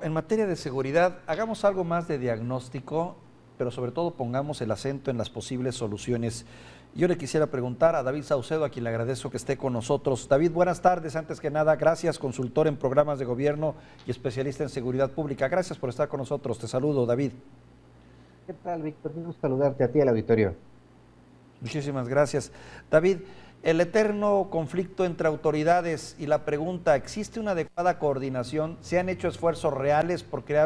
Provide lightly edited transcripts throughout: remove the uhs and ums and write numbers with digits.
En materia de seguridad, hagamos algo más de diagnóstico, pero sobre todo pongamos el acento en las posibles soluciones. Yo le quisiera preguntar a David Saucedo, a quien le agradezco que esté con nosotros. David, buenas tardes. Antes que nada, gracias, consultor en programas de gobierno y especialista en seguridad pública. Gracias por estar con nosotros. Te saludo, David. ¿Qué tal, Víctor? Quiero saludarte a ti, al auditorio. Muchísimas gracias. David, el eterno conflicto entre autoridades y la pregunta, ¿existe una adecuada coordinación? ¿Se han hecho esfuerzos reales por crear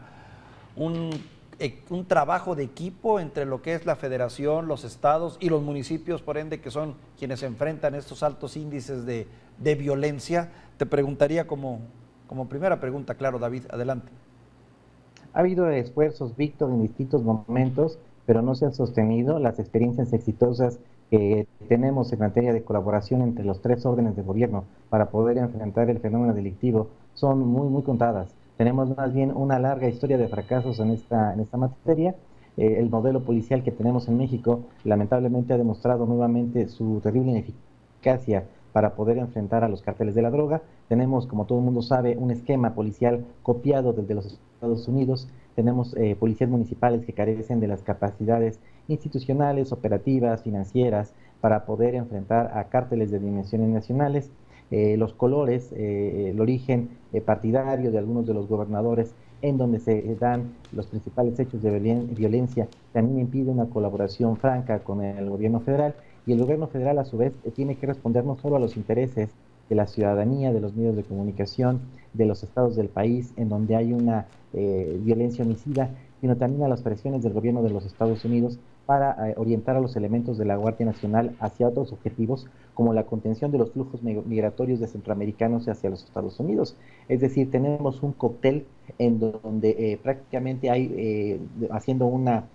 un trabajo de equipo entre lo que es la federación, los estados y los municipios, por ende, que son quienes enfrentan estos altos índices de violencia? Te preguntaría como primera pregunta, claro, David, adelante. Ha habido esfuerzos, Víctor, en distintos momentos, pero no se han sostenido. Las experiencias exitosas que tenemos en materia de colaboración entre los tres órdenes de gobierno para poder enfrentar el fenómeno delictivo son muy contadas. Tenemos más bien una larga historia de fracasos en esta materia. El modelo policial que tenemos en México lamentablemente ha demostrado nuevamente su terrible ineficacia para poder enfrentar a los cárteles de la droga. Tenemos, como todo el mundo sabe, un esquema policial copiado desde los Estados Unidos. Tenemos policías municipales que carecen de las capacidades institucionales, operativas, financieras, para poder enfrentar a cárteles de dimensiones nacionales. Los colores, el origen partidario de algunos de los gobernadores en donde se dan los principales hechos de violencia, también impide una colaboración franca con el gobierno federal, y el gobierno federal a su vez tiene que responder no solo a los intereses de la ciudadanía, de los medios de comunicación, de los estados del país, en donde hay una violencia homicida, sino también a las presiones del gobierno de los Estados Unidos para orientar a los elementos de la Guardia Nacional hacia otros objetivos, como la contención de los flujos migratorios de centroamericanos hacia los Estados Unidos. Es decir, tenemos un cóctel en donde prácticamente hay, haciendo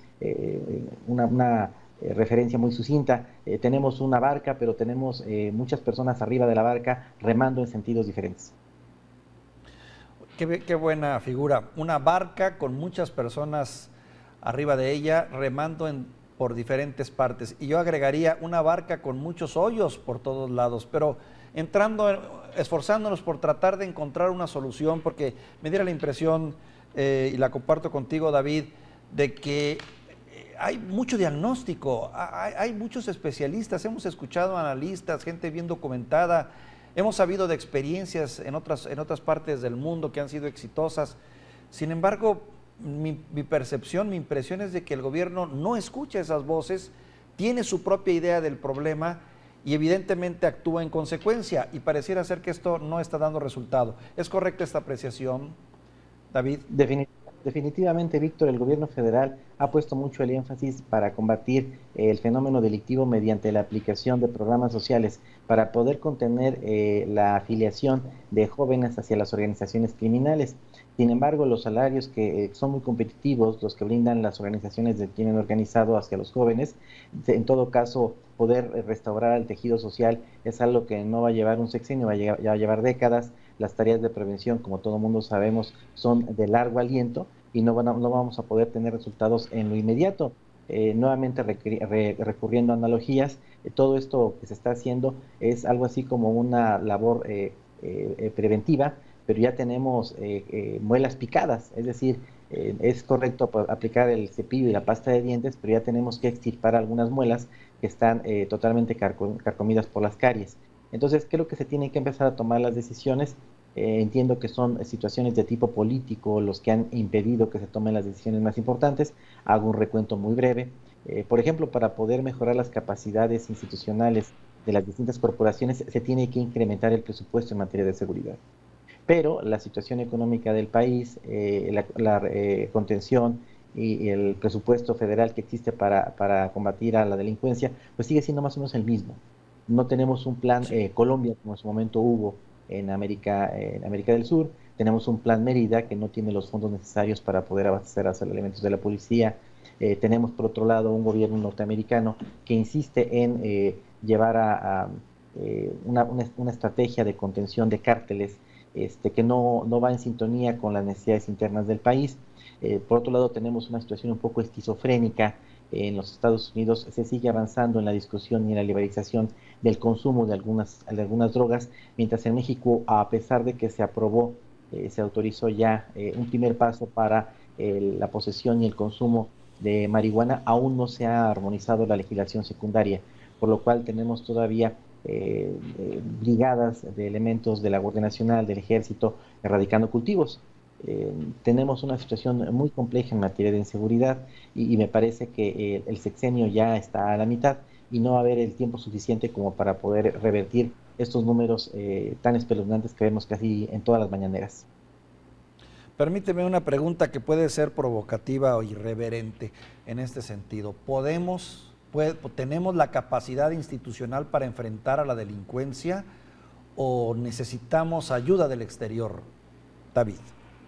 una referencia muy sucinta, tenemos una barca, pero tenemos muchas personas arriba de la barca remando en sentidos diferentes. Qué buena figura. Una barca con muchas personas arriba de ella remando por diferentes partes. Y yo agregaría una barca con muchos hoyos por todos lados, pero esforzándonos por tratar de encontrar una solución, porque me diera la impresión, y la comparto contigo, David, de que hay mucho diagnóstico, hay muchos especialistas, hemos escuchado analistas, gente bien documentada. Hemos sabido de experiencias en otras partes del mundo que han sido exitosas. Sin embargo, mi percepción, mi impresión es de que el gobierno no escucha esas voces, tiene su propia idea del problema y evidentemente actúa en consecuencia, y pareciera ser que esto no está dando resultado. ¿Es correcta esta apreciación, David? Definitivamente, Víctor, el gobierno federal ha puesto mucho el énfasis para combatir el fenómeno delictivo mediante la aplicación de programas sociales para poder contener la afiliación de jóvenes hacia las organizaciones criminales. Sin embargo, los salarios que son muy competitivos, los que brindan las organizaciones del crimen organizado hacia los jóvenes, en todo caso, poder restaurar el tejido social es algo que no va a llevar un sexenio, va a llevar décadas. Las tareas de prevención, como todo mundo sabemos, son de largo aliento y no vamos a poder tener resultados en lo inmediato. Nuevamente recurriendo a analogías, todo esto que se está haciendo es algo así como una labor preventiva, pero ya tenemos muelas picadas, es decir, es correcto aplicar el cepillo y la pasta de dientes, pero ya tenemos que extirpar algunas muelas que están totalmente carcomidas por las caries. Entonces creo que se tienen que empezar a tomar las decisiones. Entiendo que son situaciones de tipo político los que han impedido que se tomen las decisiones más importantes. Hago un recuento muy breve. Por ejemplo, para poder mejorar las capacidades institucionales de las distintas corporaciones, se tiene que incrementar el presupuesto en materia de seguridad. Pero la situación económica del país, la contención y el presupuesto federal que existe para combatir a la delincuencia, pues sigue siendo más o menos el mismo. No tenemos un plan Colombia, como en su momento hubo en América del Sur. Tenemos un plan Mérida que no tiene los fondos necesarios para poder abastecer a los elementos de la policía. Tenemos, por otro lado, un gobierno norteamericano que insiste en llevar a una estrategia de contención de cárteles que no va en sintonía con las necesidades internas del país. Por otro lado, tenemos una situación un poco esquizofrénica. En los Estados Unidos se sigue avanzando en la discusión y en la liberalización del consumo de algunas drogas, mientras en México, a pesar de que se aprobó se autorizó ya un primer paso para la posesión y el consumo de marihuana. Aún no se ha armonizado la legislación secundaria, por lo cual tenemos todavía brigadas de elementos de la Guardia Nacional, del Ejército, erradicando cultivos. Tenemos una situación muy compleja en materia de inseguridad y me parece que el sexenio ya está a la mitad y no va a haber el tiempo suficiente como para poder revertir estos números tan espeluznantes que vemos casi en todas las mañaneras. Permíteme una pregunta que puede ser provocativa o irreverente en este sentido. ¿Tenemos la capacidad institucional para enfrentar a la delincuencia o necesitamos ayuda del exterior, David?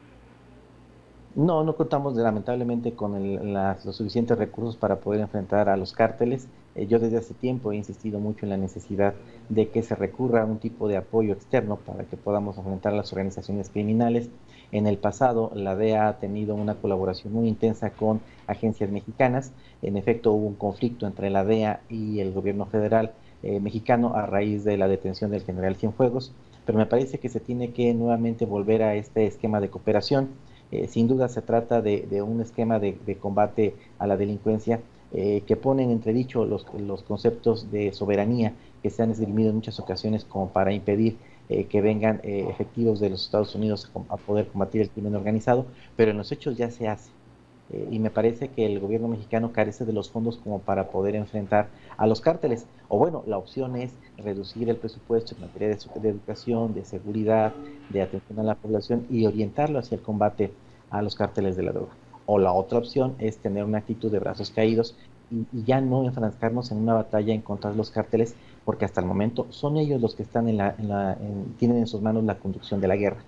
No, no contamos lamentablemente con los suficientes recursos para poder enfrentar a los cárteles. Yo desde hace tiempo he insistido mucho en la necesidad de que se recurra a un tipo de apoyo externo para que podamos enfrentar a las organizaciones criminales. En el pasado, la DEA ha tenido una colaboración muy intensa con agencias mexicanas. En efecto, hubo un conflicto entre la DEA y el gobierno federal mexicano a raíz de la detención del general Cienfuegos, pero me parece que se tiene que nuevamente volver a este esquema de cooperación. Sin duda se trata de un esquema de combate a la delincuencia que pone en entredicho los conceptos de soberanía que se han esgrimido en muchas ocasiones como para impedir que vengan efectivos de los Estados Unidos a poder combatir el crimen organizado, pero en los hechos ya se hace. Y me parece que el gobierno mexicano carece de los fondos como para poder enfrentar a los cárteles. O bueno, la opción es reducir el presupuesto en materia de educación, de seguridad, de atención a la población y orientarlo hacia el combate a los cárteles de la droga. O la otra opción es tener una actitud de brazos caídos y ya no enfrascarnos en una batalla en contra de los cárteles, porque hasta el momento son ellos los que están tienen en sus manos la conducción de la guerra.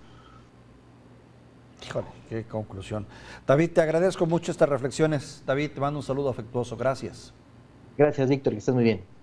Híjole, qué conclusión. David, te agradezco mucho estas reflexiones. David, te mando un saludo afectuoso. Gracias. Gracias, Víctor, que estés muy bien.